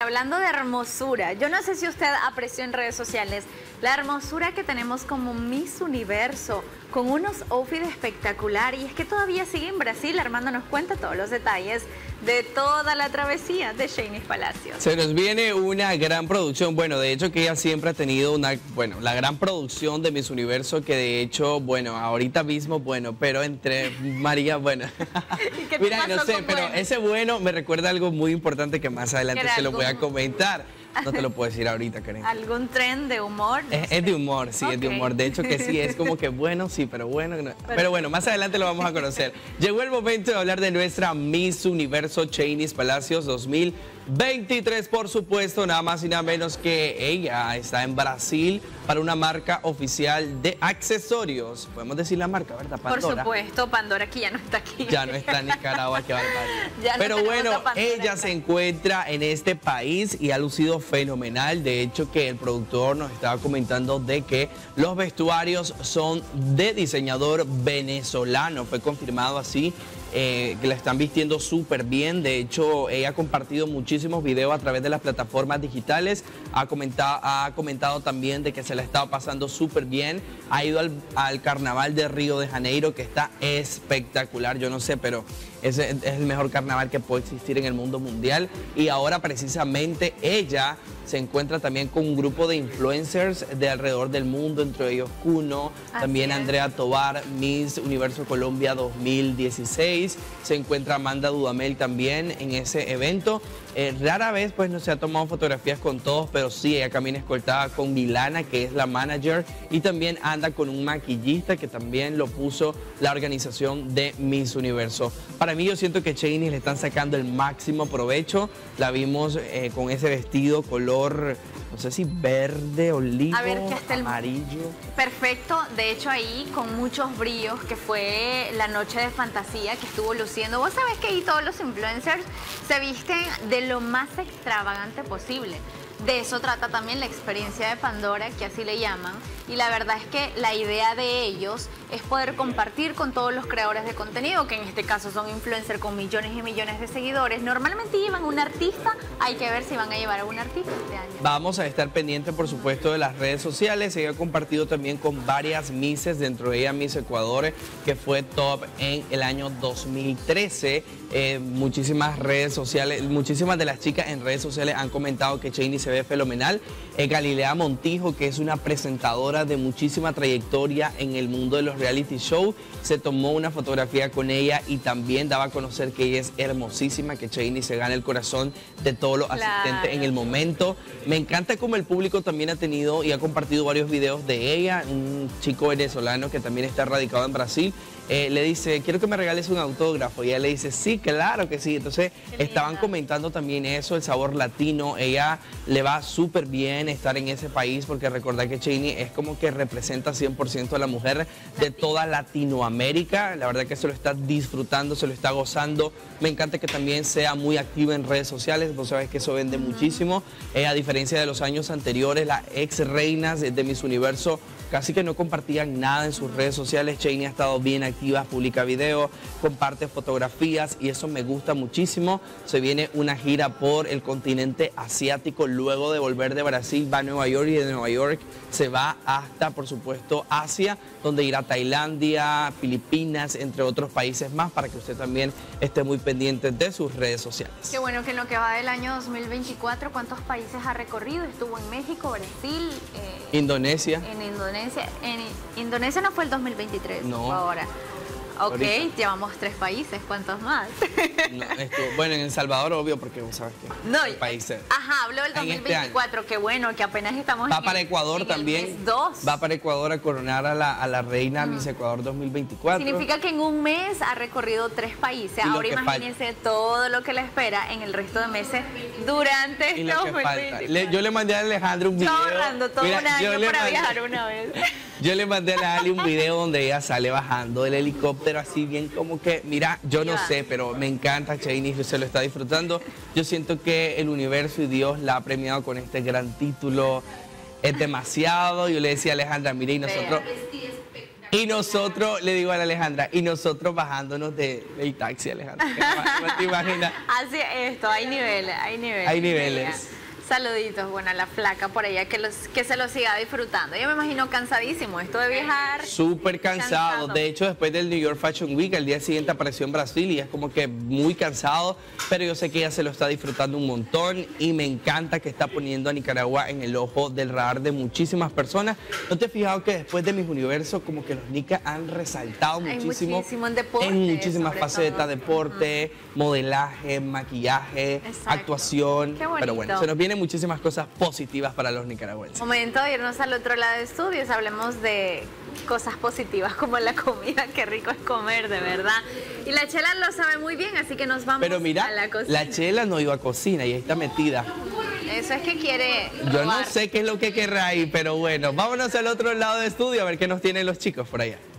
Hablando de hermosura, yo no sé si usted apreció en redes sociales la hermosura que tenemos como Miss Universo, con unos outfits espectaculares. Y es que todavía sigue en Brasil. Armando nos cuenta todos los detalles de toda la travesía de Shanice Palacios. Se nos viene una gran producción. Bueno, de hecho que ella siempre ha tenido la gran producción de Miss Universo, que de hecho, ahorita mismo, pero entre María, mira, no sé, pero ese me recuerda algo muy importante que más adelante se lo voy a comentar. No te lo puedo decir ahorita, Karen. ¿Algún tren de humor? No es de humor, sí, es de humor. De hecho que sí, es como que sí, pero bueno. No. Pero bueno, más adelante lo vamos a conocer. Llegó el momento de hablar de nuestra Miss Universo Shanice Palacios 2023, por supuesto, nada más y nada menos que ella está en Brasil para una marca oficial de accesorios. Podemos decir la marca, ¿verdad? Pandora. Por supuesto, Pandora, que ya no está aquí. Ya no está en Nicaragua, que Pero bueno, ella se encuentra en este país y ha lucido fenomenal. De hecho que el productor nos estaba comentando de que los vestuarios son de diseñador venezolano. Fue confirmado así. Que la están vistiendo súper bien. De hecho, ella ha compartido muchísimos videos a través de las plataformas digitales. Ha comentado también de que se la estaba pasando súper bien. Ha ido al carnaval de Río de Janeiro, que está espectacular. Yo no sé, pero es el mejor carnaval que puede existir en el mundo mundial. Y ahora precisamente ella se encuentra también con un grupo de influencers de alrededor del mundo, entre ellos Kuno, también Andrea Tobar, Miss Universo Colombia 2016. Se encuentra Amanda Dudamel también en ese evento. Rara vez no se ha tomado fotografías con todos, pero sí, ella camina escoltada con Milana, que es la manager, y también anda con un maquillista que también lo puso la organización de Miss Universo. Para mí, yo siento que Shanice le están sacando el máximo provecho. La vimos con ese vestido color, no sé si verde, olivo, amarillo. Perfecto, de hecho ahí con muchos brillos, que fue la noche de fantasía que estuvo luciendo. Vos sabés que ahí todos los influencers se visten de lo más extravagante posible. De eso trata también la experiencia de Pandora, que así le llaman. Y la verdad es que la idea de ellos es poder compartir con todos los creadores de contenido, que en este caso son influencers con millones y millones de seguidores. Normalmente llevan un artista, hay que ver si van a llevar a un artista este año. Vamos a estar pendientes, por supuesto, de las redes sociales. Ella ha compartido también con varias Misses, dentro de ella Miss Ecuador, que fue top en el año 2013. Muchísimas redes sociales, muchísimas de las chicas en redes sociales han comentado que Shanice se ve fenomenal. Galilea Montijo, que es una presentadora de muchísima trayectoria en el mundo de los reality show, se tomó una fotografía con ella y también daba a conocer que ella es hermosísima, que Shanice se gana el corazón de todos los asistentes en el momento. Me encanta cómo el público también ha tenido y ha compartido varios videos de ella. Un chico venezolano que también está radicado en Brasil le dice, quiero que me regales un autógrafo, y ella le dice, sí, claro que sí. Entonces estaban comentando también eso, el sabor latino. Ella le va súper bien estar en ese país, porque recordad que Shanice es como que representa 100% a la mujer de toda Latinoamérica. La verdad que se lo está disfrutando, se lo está gozando. Me encanta que también sea muy activa en redes sociales. Vos sabés que eso vende muchísimo. A diferencia de los años anteriores, las ex reinas de Miss Universo casi que no compartían nada en sus redes sociales. Shanice ha estado bien activa, publica videos, comparte fotografías, y eso me gusta muchísimo. Se viene una gira por el continente asiático. Luego de volver de Brasil va a Nueva York, y de Nueva York se va hasta, por supuesto, Asia, donde irá a Tailandia, Filipinas, entre otros países más, para que usted también esté muy pendiente de sus redes sociales. Qué bueno que en lo que va del año 2024, ¿cuántos países ha recorrido? Estuvo en México, Brasil, Indonesia. En Indonesia no fue el 2023, no. Ahora. Ok, ahorita llevamos 3 países, ¿cuántos más? No, bueno, en El Salvador, obvio, porque vos sabes que no, países. Ajá, hablo del 2024, qué bueno, que apenas estamos va para Ecuador también. Va para Ecuador a coronar a la reina Miss Ecuador 2024. Significa que en un mes ha recorrido 3 países. Ahora imagínense todo lo que le espera en el resto de meses durante este 2024. Yo le mandé a Alejandro un video. Yo ahorrando todo un año para viajar una vez. Yo le mandé a Ale un video donde ella sale bajando del helicóptero así bien como que, mira, yo no sé, pero me encanta Shanice, se lo está disfrutando. Yo siento que el universo y Dios la ha premiado con este gran título. Es demasiado. Yo le decía a Alejandra, mire, y nosotros... Y nosotros, le digo a la Alejandra, y nosotros bajándonos del taxi, Alejandra. ¿No te imaginas? Así es esto, hay niveles, hay niveles. Hay niveles. Saluditos, bueno, a la flaca por allá, que se lo siga disfrutando. Yo me imagino cansadísimo esto de viajar. Súper cansado. De hecho, después del New York Fashion Week, al día siguiente apareció en Brasil y es como que muy cansado, pero yo sé que ella se lo está disfrutando un montón y me encanta que está poniendo a Nicaragua en el ojo del radar de muchísimas personas. ¿No te has fijado que después de Mis Universo, como que los nicas han resaltado muchísimo? Muchísimo en deporte. En muchísimas facetas, deporte, modelaje, maquillaje, actuación. Qué bonito. Pero bueno, se nos vienen muchísimas cosas positivas para los nicaragüenses. Momento de irnos al otro lado de estudios, hablemos de cosas positivas como la comida, qué rico es comer, de verdad. Y la Chela lo sabe muy bien, así que nos vamos Pero mira, a la cocina. la Chela no iba a cocina y ahí está metida. Eso es que quiere Yo robar. no sé qué es lo que querrá ahí, pero bueno, vámonos al otro lado de estudio a ver qué nos tienen los chicos por allá.